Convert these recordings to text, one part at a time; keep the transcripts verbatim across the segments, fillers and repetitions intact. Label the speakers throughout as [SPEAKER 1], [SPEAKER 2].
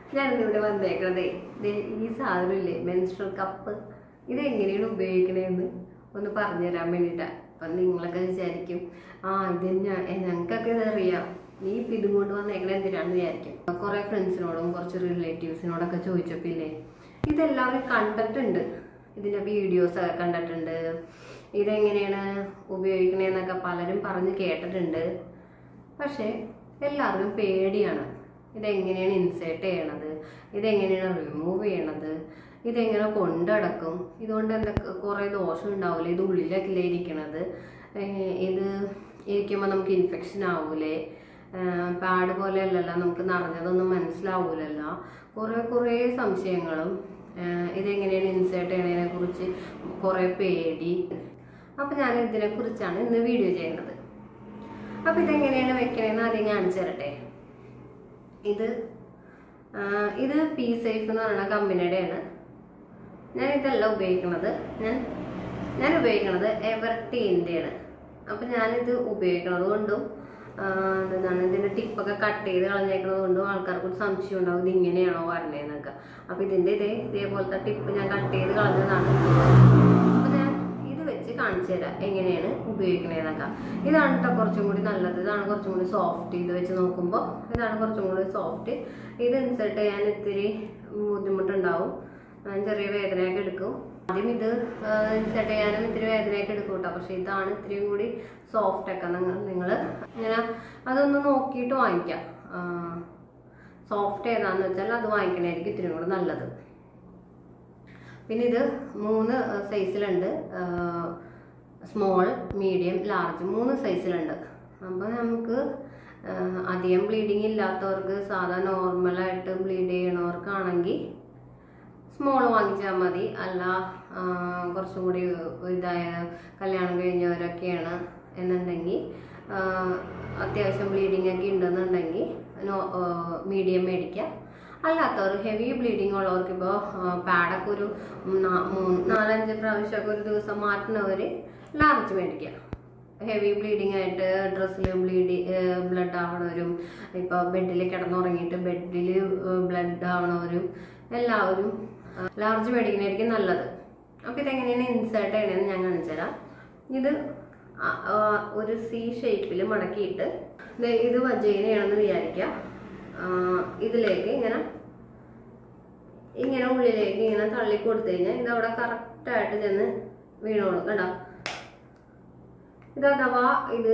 [SPEAKER 1] ഞാനിന്നിവിടെ വന്നേക്കണതേ ഈ സാധനമില്ലേ menstrual cup ഇത് എങ്ങനെയാണ് ഉപയോഗിക്കണതെന്ന് ഒന്ന് പറഞ്ഞു തരാൻ വേണ്ടിയിട്ടാണ്. അപ്പം നിങ്ങളൊക്കെ വിചാരിക്കും ആ ഇത് ഞങ്ങൾക്കൊക്കെ ഇതറിയാം, നീ ഇപ്പം ഇതും കൊണ്ട് വന്നേക്കണേ എന്തിനാണെന്ന് വിചാരിക്കും. കുറേ ഫ്രണ്ട്സിനോടും കുറച്ച് റിലേറ്റീവ്സിനോടൊക്കെ ചോദിച്ചപ്പില്ലേ ഇതെല്ലാവരും കണ്ടിട്ടുണ്ട്, ഇതിൻ്റെ വീഡിയോസൊക്കെ കണ്ടിട്ടുണ്ട്, ഇതെങ്ങനെയാണ് ഉപയോഗിക്കണേന്നൊക്കെ പലരും പറഞ്ഞ് കേട്ടിട്ടുണ്ട്. പക്ഷേ എല്ലാവർക്കും പേടിയാണ്, ഇതെങ്ങനെയാണ് ഇൻസേർട്ട് ചെയ്യണത്, ഇതെങ്ങനെയാണ് റിമൂവ് ചെയ്യണത്, ഇതെങ്ങനെ കൊണ്ടടക്കും, ഇതുകൊണ്ട് എന്തൊക്കെ കുറേ ദോഷം ഉണ്ടാവില്ലേ, ഇത് ഉള്ളിലൊക്കെ ഇരിക്കണത്, ഇത് ഇരിക്കുമ്പോൾ നമുക്ക് ഇൻഫെക്ഷൻ ആവൂലേ, പാഡ് പോലെ അല്ലല്ലോ നമുക്ക് നിറഞ്ഞതൊന്നും മനസ്സിലാവൂലല്ലോ, കുറേ കുറേ സംശയങ്ങളും ഇതെങ്ങനെയാണ് ഇൻസേർട്ട് ചെയ്യണതിനെ കുറിച്ച് കുറേ പേടി. അപ്പം ഞാൻ ഇതിനെക്കുറിച്ചാണ് ഇന്ന് വീഡിയോ ചെയ്യുന്നത്. അപ്പം ഇതെങ്ങനെയാണ് വെക്കണേന്ന് ആദ്യം കാണിച്ചു തരട്ടെ. ഇത് ഇത് പി സേഫ് എന്ന് പറയുന്ന കമ്പനിയുടെയാണ്. ഞാൻ ഇതല്ല ഉപയോഗിക്കുന്നത്, ഞാൻ ഞാൻ ഉപയോഗിക്കുന്നത് എവർടീൻ്റെയാണ്. അപ്പം ഞാനിത് ഉപയോഗിക്കുന്നത് കൊണ്ടും എന്താണ് ഇതിൻ്റെ ടിപ്പൊക്കെ കട്ട് ചെയ്ത് കളഞ്ഞേക്കുന്നത് കൊണ്ടും ആൾക്കാർക്ക് ഒരു സംശയം ഉണ്ടാവും ഇത് ഇങ്ങനെയാണോ വരണേന്നൊക്കെ. അപ്പം ഇതിൻ്റെ ഇതേ ഇതേപോലത്തെ ടിപ്പ് ഞാൻ കട്ട് ചെയ്ത് കളഞ്ഞതാണ്. അപ്പം ഞാൻ ഇത് വെച്ച് കാണിച്ചു തരാം എങ്ങനെയാണ് ഉപയോഗിക്കണേന്നൊക്കെ. ഇതാണ് കേട്ടോ കുറച്ചും കൂടി നല്ലത്, ഇതാണ് കുറച്ചും കൂടി സോഫ്റ്റ്. ഇത് വെച്ച് നോക്കുമ്പോൾ ഇതാണ് കുറച്ചും കൂടി സോഫ്റ്റ്. ഇത് ഇൻസേർട്ട് ചെയ്യാൻ ഇത്തിരി ബുദ്ധിമുട്ടുണ്ടാവും, ചെറിയ വേദനയൊക്കെ എടുക്കും. ആദ്യം ഇത് ഇൻസേർട്ട് ചെയ്യാനും ഇത്തിരി വേദനയൊക്കെ എടുക്കും കേട്ടോ. പക്ഷെ ഇതാണ് ഇത്തിരിയും കൂടി സോഫ്റ്റ് ഒക്കെ. നിങ്ങൾ നിങ്ങൾ ഇങ്ങനെ അതൊന്ന് നോക്കിയിട്ട് വാങ്ങിക്കാം. സോഫ്റ്റ് ഏതാണെന്ന് വെച്ചാൽ അത് വാങ്ങിക്കണമായിരിക്കും ഇത്തിരി കൂടി നല്ലത്. പിന്നെ ഇത് മൂന്ന് സൈസിലുണ്ട്, സ്മോൾ, മീഡിയം, ലാർജ്, മൂന്ന് സൈസിലുണ്ട്. അപ്പോൾ നമുക്ക് അധികം ബ്ലീഡിങ് ഇല്ലാത്തവർക്ക്, സാധാ നോർമലായിട്ട് ബ്ലീഡ് ചെയ്യണവർക്കാണെങ്കിൽ സ്മോൾ വാങ്ങിച്ചാൽ മതി. അല്ല കുറച്ചും കൂടി ഇതായ കല്യാണം കഴിഞ്ഞവരൊക്കെയാണ് എന്നുണ്ടെങ്കിൽ, അത്യാവശ്യം ബ്ലീഡിങ് ഒക്കെ ഉണ്ടെന്നുണ്ടെങ്കിൽ നോ മീഡിയം മേടിക്കാം. അല്ലാത്തവർ ഹെവി ബ്ലീഡിങ് ഉള്ളവർക്ക് ഇപ്പോൾ പാഡൊക്കെ ഒരു നാലഞ്ച് പ്രാവശ്യമൊക്കെ ഒരു ദിവസം മാറ്റുന്നവർ ലാർജ് മേടിക്കാം. ഹെവി ബ്ലീഡിങ് ആയിട്ട് ഡ്രസ്സിൽ ബ്ലീഡി ബ്ലഡ് ആവണവരും, ഇപ്പോൾ ബെഡിൽ കിടന്നുറങ്ങിയിട്ട് ബെഡിൽ ബ്ലഡ് ആവണവരും എല്ലാവരും ലാർജ് മേടിക്കുന്നതായിരിക്കും നല്ലത്. അപ്പോൾ ഇതെങ്ങനെയാണ് ഇൻസേർട്ട് ചെയ്യണമെന്ന് ഞാൻ കാണിച്ചു തരാം. ഇത് ഒരു സി ഷേപ്പിൽ മടക്കിയിട്ട് ഇത് വജൈനയാണെന്ന് വിചാരിക്കാം. ഇതിലേക്ക് ഇങ്ങനെ ഇങ്ങനെ ഉള്ളിലേക്ക് ഇങ്ങനെ തള്ളി കൊടുത്തു കഴിഞ്ഞാൽ ഇതവിടെ കറക്റ്റായിട്ട് ചെന്ന് വീണോളും കേട്ടോ. ഇത് അഥവാ ഇത്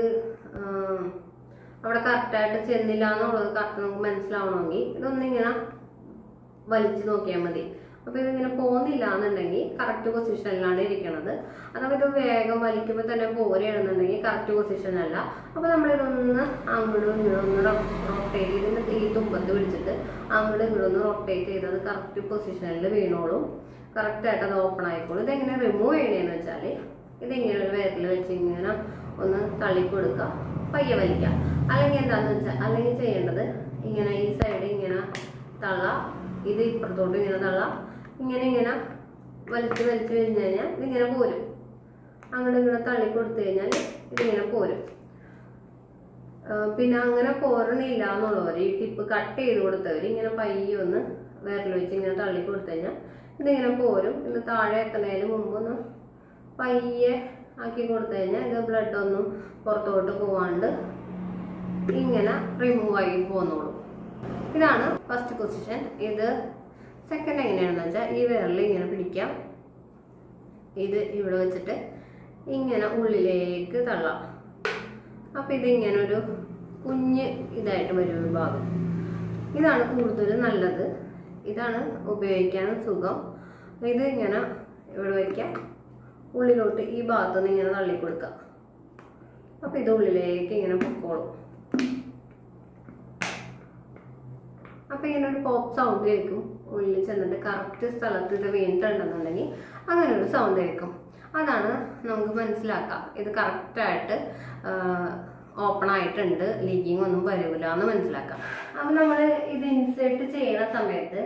[SPEAKER 1] അവിടെ കറക്റ്റായിട്ട് ചെന്നില്ല എന്നുള്ളത് കറക്റ്റ് നമുക്ക് മനസ്സിലാവണമെങ്കിൽ ഇതൊന്നിങ്ങനെ വലിച്ചു നോക്കിയാൽ മതി. അപ്പോൾ ഇതിങ്ങനെ പോകുന്നില്ല എന്നുണ്ടെങ്കിൽ കറക്റ്റ് പൊസിഷനിലാണ് ഇരിക്കണത്. അഥവാ ഇത് വേഗം വലിക്കുമ്പോൾ തന്നെ പോരുകയാണെന്നുണ്ടെങ്കിൽ കറക്റ്റ് പൊസിഷനല്ല. അപ്പോൾ നമ്മളിതൊന്ന് അങ്ങോട്ടും ഇങ്ങോട്ടൊന്ന് റൊട്ടേറ്റ് ചെയ്ത് ഈ തുമ്പത്ത് പിടിച്ചിട്ട് അങ്ങോട്ടും ഇങ്ങോട്ടൊന്ന് റൊട്ടേറ്റ് ചെയ്ത് അത് കറക്റ്റ് പൊസിഷനിൽ വീണോളും, കറക്റ്റായിട്ട് അത് ഓപ്പൺ ആയിക്കോളും. ഇതെങ്ങനെ റിമൂവ് ചെയ്യണേന്ന് വെച്ചാൽ ഇതിങ്ങനെ ഒരു വിരൽ വെച്ച് ഇങ്ങനെ ഒന്ന് തള്ളിക്കൊടുക്കുക, പയ്യെ വലിക്കുക. അല്ലെങ്കിൽ എന്താണെന്ന് വെച്ചാൽ അല്ലെങ്കിൽ ചെയ്യേണ്ടത് ഇങ്ങനെ ഈ സൈഡ് ഇങ്ങനെ തള്ള, ഇത് ഇപ്പുറത്തോട്ട് ഇങ്ങനെ തള്ള, ഇങ്ങനെ ഇങ്ങനെ വലിച്ച് വലിച്ച് കഴിഞ്ഞ് കഴിഞ്ഞാൽ ഇതിങ്ങനെ പോരും. അങ്ങനെ ഇങ്ങനെ തള്ളി കൊടുത്തു കഴിഞ്ഞാൽ ഇതിങ്ങനെ പോരും. പിന്നെ അങ്ങനെ പോരണില്ല എന്നുള്ളവർ, ഈ ടിപ്പ് കട്ട് ചെയ്ത് കൊടുത്തവർ ഇങ്ങനെ പയ്യെ ഒന്ന് വിരൽ വെച്ച് ഇങ്ങനെ തള്ളി കൊടുത്തു കഴിഞ്ഞാൽ ഇതിങ്ങനെ പോരും. ഇത് താഴെ എത്തുന്നതിന് മുമ്പൊന്ന് പയ്യെ ആക്കി കൊടുത്തു കഴിഞ്ഞാൽ ഇത് ബ്ലഡ് ഒന്നും പുറത്തോട്ട് പോവാണ്ട് ഇങ്ങനെ റിമൂവ് ആയി പോന്നോളൂ. ഇതാണ് ഫസ്റ്റ് പൊസിഷൻ. ഇത് സെക്കൻഡ് എങ്ങനെയാണെന്ന് വെച്ചാൽ ഈ വിരൽ ഇങ്ങനെ പിടിക്കാം, ഇത് ഇവിടെ വെച്ചിട്ട് ഇങ്ങനെ ഉള്ളിലേക്ക് തള്ളാം. അപ്പം ഇതിങ്ങനെ ഒരു കുഞ്ഞ് ഇതായിട്ട് വരും ഒരു ഭാഗം. ഇതാണ് കൂടുതൽ നല്ലത്, ഇതാണ് ഉപയോഗിക്കാൻ സുഖം. ഇത് ഇങ്ങനെ ഇവിടെ വയ്ക്കാം, ഉള്ളിലോട്ട് ഈ ഭാഗത്തുനിന്ന് ഇങ്ങനെ തള്ളിക്കൊടുക്കാം. അപ്പം ഇത് ഉള്ളിലേക്ക് ഇങ്ങനെ പൊക്കോളും. അപ്പം ഇങ്ങനെ ഒരു പോപ്പ് സൗണ്ട് കേൾക്കും, ഉള്ളിൽ ചെന്നിട്ട് കറക്റ്റ് സ്ഥലത്ത് ഇത് വീണിട്ടുണ്ടെന്നുണ്ടെങ്കിൽ അങ്ങനെ ഒരു സൗണ്ട് കേൾക്കും. അതാണ് നമുക്ക് മനസ്സിലാക്കാം ഇത് കറക്റ്റായിട്ട് ഓപ്പൺ ആയിട്ടുണ്ട്, ലീക്കിങ് ഒന്നും വരില്ല എന്ന് മനസ്സിലാക്കാം. അപ്പം നമ്മൾ ഇത് ഇൻസേർട്ട് ചെയ്യുന്ന സമയത്ത്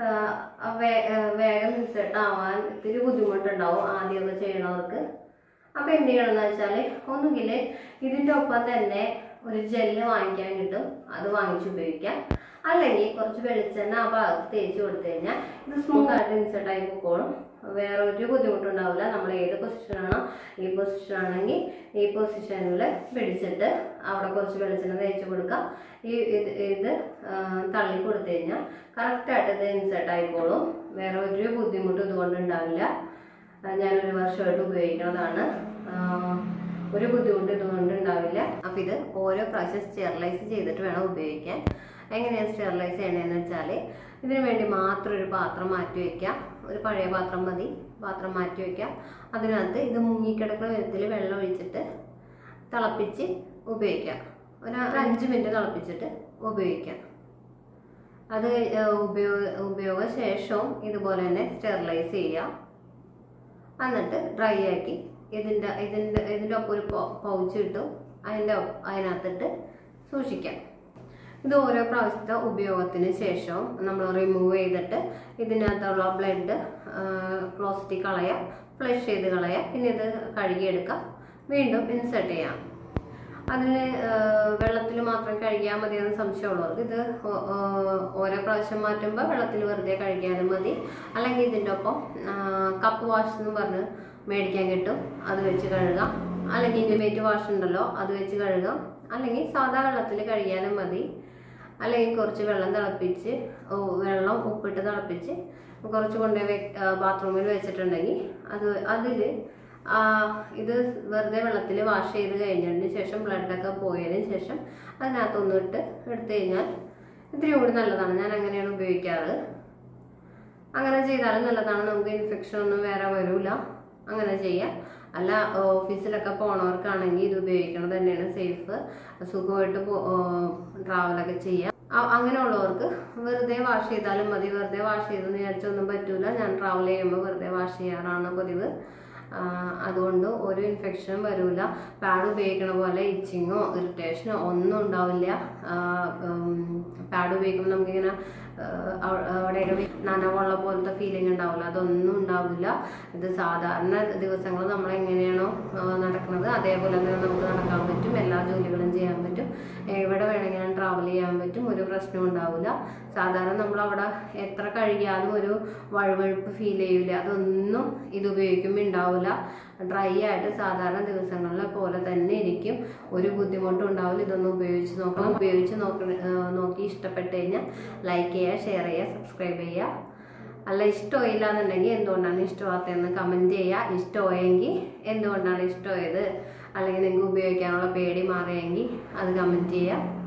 [SPEAKER 1] വേഗം ഇൻസേർട്ട് ആവാൻ ഇത്തിരി ബുദ്ധിമുട്ടുണ്ടാവും ആദ്യമൊക്കെ ചെയ്യണവർക്ക്. അപ്പം എന്ത് ചെയ്യണമെന്ന് വെച്ചാൽ ഒന്നുകിൽ ഇതിൻ്റെ ഒപ്പം തന്നെ ഒരു ജെല്ല് വാങ്ങിക്കാൻ കിട്ടും, അത് വാങ്ങിച്ച് ഉപയോഗിക്കാം. അല്ലെങ്കിൽ കുറച്ച് വെളിച്ചെണ്ണ ആ ഭാഗത്ത് തേച്ച് കൊടുത്തു കഴിഞ്ഞാൽ ഇത് സ്മൂത്ത് ആയിട്ട് ഇൻസെർട്ട് ആയി പോയിക്കോളും. വേറെ ഒരു ബുദ്ധിമുട്ടുണ്ടാവില്ല. നമ്മൾ ഏത് പൊസിഷനാണോ, ഈ പൊസിഷൻ ആണെങ്കിൽ ഈ പൊസിഷനിൽ പിടിച്ചിട്ട് അവിടെ കുറച്ച് വെളിച്ചെണ്ണ തേച്ച് കൊടുക്കാം. ഈ ഇത് ഇത് തള്ളി കൊടുത്തു കഴിഞ്ഞാൽ കറക്റ്റായിട്ട് ഇത് ഇൻസെർട്ട് ആയിക്കോളും. വേറെ ഒരു ബുദ്ധിമുട്ടും ഇതുകൊണ്ട് ഉണ്ടാവില്ല. ഞാനൊരു വർഷമായിട്ട് ഉപയോഗിക്കുന്നതാണ്. ഒരു ബുദ്ധിമുട്ട് ഇതുകൊണ്ട് ഉണ്ടാവില്ല. അപ്പം ഇത് ഓരോ പ്രാവശ്യം സ്റ്റെറിലൈസ് ചെയ്തിട്ട് വേണം ഉപയോഗിക്കാൻ. എങ്ങനെയാണ് സ്റ്റെറിലൈസ് ചെയ്യണമെന്ന് വെച്ചാൽ ഇതിനു വേണ്ടി മാത്രം ഒരു പാത്രം മാറ്റി വയ്ക്കാം. ഒരു പഴയ പാത്രം മതി. പാത്രം മാറ്റി വയ്ക്കാം. അതിനകത്ത് ഇത് മുങ്ങിക്കിടക്കുന്ന വിധത്തിൽ വെള്ളം ഒഴിച്ചിട്ട് തിളപ്പിച്ച് ഉപയോഗിക്കാം. ഒരു അഞ്ച് മിനിറ്റ് തിളപ്പിച്ചിട്ട് ഉപയോഗിക്കാം. അത് ഉപയോഗ ഉപയോഗ ശേഷവും ഇതുപോലെ തന്നെ സ്റ്റെറിലൈസ് ചെയ്യാം. എന്നിട്ട് ഡ്രൈ ആക്കി ഇതിൻ്റെ ഇതിൻ്റെ ഇതിൻ്റെ ഒപ്പം ഒരു പൗച്ച് കിട്ടും, അതിൻ്റെ അതിനകത്തിട്ട് സൂക്ഷിക്കാം. ഇത് ഓരോ പ്രാവശ്യത്തെ ഉപയോഗത്തിന് ശേഷം നമ്മൾ റിമൂവ് ചെയ്തിട്ട് ഇതിനകത്തുള്ള ബ്ലഡ് ക്ലോസിറ്റി കളയാം, ഫ്ലഷ് ചെയ്ത് കളയാം. പിന്നെ ഇത് കഴുകിയെടുക്കാം, വീണ്ടും ഇൻസെർട്ട് ചെയ്യാം. അതിന് വെള്ളത്തിൽ മാത്രം കഴുകിയാൽ മതിയെന്ന് സംശയമുള്ളവർക്ക് ഇത് ഓരോ പ്രാവശ്യം മാറ്റുമ്പോൾ വെള്ളത്തിൽ വെറുതെ കഴുകിയാലും മതി. അല്ലെങ്കിൽ ഇതിൻ്റെ ഒപ്പം കപ്പ് വാഷ് എന്ന് പറഞ്ഞ് മേടിക്കാൻ കിട്ടും, അത് വെച്ച് കഴുകാം. അല്ലെങ്കിൽ ഇൻറ്റിമേറ്റ് വാഷ് ഉണ്ടല്ലോ, അത് വെച്ച് കഴുകാം. അല്ലെങ്കിൽ സാധാ വെള്ളത്തിൽ കഴുകിയാലും മതി. അല്ലെങ്കിൽ കുറച്ച് വെള്ളം തിളപ്പിച്ച് വെള്ളം ഉപ്പിട്ട് തിളപ്പിച്ച് കുറച്ച് കൊണ്ടുപോയി ബാത്റൂമിൽ വെച്ചിട്ടുണ്ടെങ്കിൽ അത് അതിൽ ഇത് വെറുതെ വെള്ളത്തിൽ വാഷ് ചെയ്ത് കഴിഞ്ഞതിന് ശേഷം ബ്ലഡൊക്കെ പോയതിന് ശേഷം അതിനകത്തൊന്നിട്ട് എടുത്തു കഴിഞ്ഞാൽ ഇത്തിരി കൂടി നല്ലതാണ്. ഞാൻ അങ്ങനെയാണ് ഉപയോഗിക്കാറ്. അങ്ങനെ ചെയ്താലും നല്ലതാണ്. നമുക്ക് ഇൻഫെക്ഷൻ ഒന്നും വേറെ വരില്ല. അങ്ങനെ ചെയ്യാം. അല്ല ഓഫീസിലൊക്കെ പോണവർക്കാണെങ്കിൽ ഇത് ഉപയോഗിക്കുന്നത് തന്നെയാണ് സേഫ്. സുഖമായിട്ട് ട്രാവലൊക്കെ ചെയ്യാം. അങ്ങനെയുള്ളവർക്ക് വെറുതെ വാഷ് ചെയ്താലും മതി. വെറുതെ വാഷ് ചെയ്തെന്ന് വിചാരിച്ചൊന്നും പറ്റൂല. ഞാൻ ട്രാവൽ ചെയ്യുമ്പോൾ വെറുതെ വാഷ് ചെയ്യാറാണ് പതിവ്. അതുകൊണ്ട് ഒരു ഇൻഫെക്ഷനും വരില്ല. പാഡ് ഉപയോഗിക്കണ പോലെ ഇച്ചിങ്ങോ ഇറിറ്റേഷനോ ഒന്നും ഉണ്ടാവില്ല. പാഡ് ഉപയോഗിക്കുമ്പോൾ നമുക്കിങ്ങനെ അവിടെയൊക്കെ നനവുള്ള പോലത്തെ ഫീലിംഗ് ഉണ്ടാവില്ല, അതൊന്നും ഉണ്ടാവില്ല. ഇത് സാധാരണ ദിവസങ്ങൾ നമ്മൾ എങ്ങനെയാണോ നടക്കുന്നത് അതേപോലെ തന്നെ നമുക്ക് നടക്കാൻ പറ്റും. എല്ലാ ജോലികളും ചെയ്യാൻ പറ്റും. എവിടെ വേണമെങ്കിലും ട്രാവൽ ചെയ്യാൻ പറ്റും. ഒരു പ്രശ്നവും ഉണ്ടാവില്ല. സാധാരണ നമ്മൾ അവിടെ എത്ര കഴുകിയാലും ഒരു വഴുവഴുപ്പ് ഫീൽ ചെയ്യില്ല. അതൊന്നും ഇത് ഉപയോഗിക്കുമ്പോൾ ഉണ്ടാവില്ല. ഡ്രൈ ആയിട്ട് സാധാരണ ദിവസങ്ങളിലെ പോലെ തന്നെ ഇരിക്കും. ഒരു ബുദ്ധിമുട്ടും ഉണ്ടാവില്ല. ഇതൊന്ന് ഉപയോഗിച്ച് നോക്കണം. ഉപയോഗിച്ച് നോക്ക നോക്കി ഇഷ്ടപ്പെട്ട് കഴിഞ്ഞാൽ ലൈക്ക് ചെയ്യുക, ഷെയർ ചെയ്യുക, സബ്സ്ക്രൈബ് ചെയ്യുക. അല്ല ഇഷ്ടമായില്ല എന്നുണ്ടെങ്കിൽ എന്തുകൊണ്ടാണ് ഇഷ്ടമാകാത്തതെന്ന് കമൻറ്റ് ചെയ്യുക. ഇഷ്ടമായെങ്കിൽ എന്തുകൊണ്ടാണ് ഇഷ്ടമായത്, അല്ലെങ്കിൽ നിങ്ങൾക്ക് ഉപയോഗിക്കാനുള്ള പേടി മാറിയെങ്കിൽ അത് കമൻറ്റ് ചെയ്യുക.